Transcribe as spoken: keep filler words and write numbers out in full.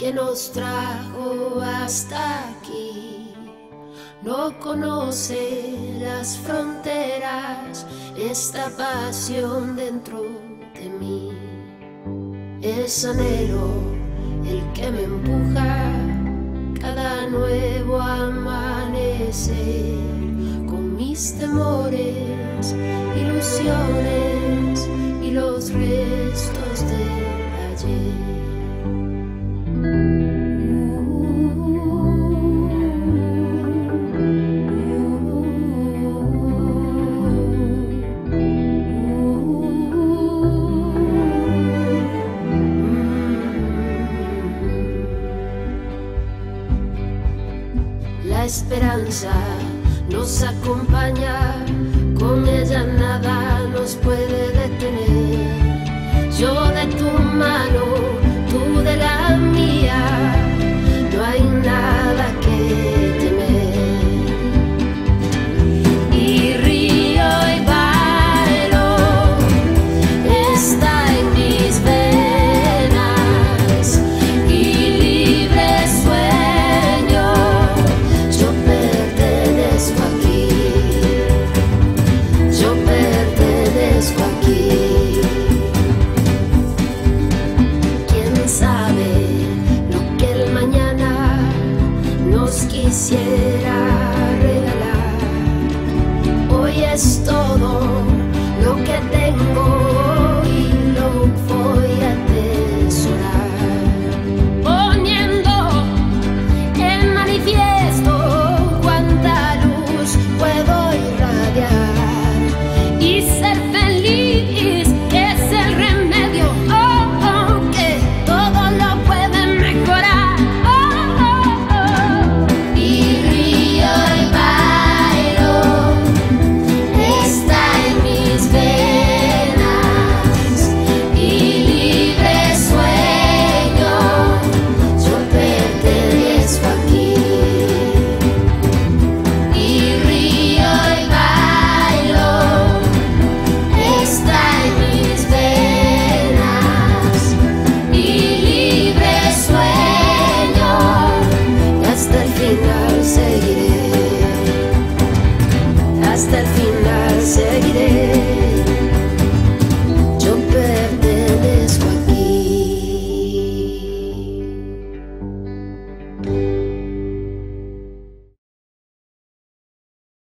que nos trajo hasta aquí. No conoce las fronteras, esta pasión dentro de mí. Es anhelo el que me empuja cada nuevo amanecer, con mis temores, ilusiones y los restos del ayer. La esperanza nos acompaña, con ella nada nos puede detener. Yo de tu mano, tú de la mía, no hay nada que temer. Y río y bailo, está en mis venas, y libre sueño. Yo pertenezco aquí, yo pertenezco aquí. ¿Quién sabe lo que el mañana nos quisiera regalar? Hoy es todo lo que tengo y lo voy a atesorar, poniendo en manifiesto cuánta luz puedo irradiar y ser feliz, que es el remedio, oh, oh, que todo lo puede mejorar, oh, oh, oh. Y río y bailo, está en mis venas, y libre sueño. Yo pertenezco aquí. Y río y bailo, está en mis venas, y libre sueño. Y hasta el final seguiré, hasta el final.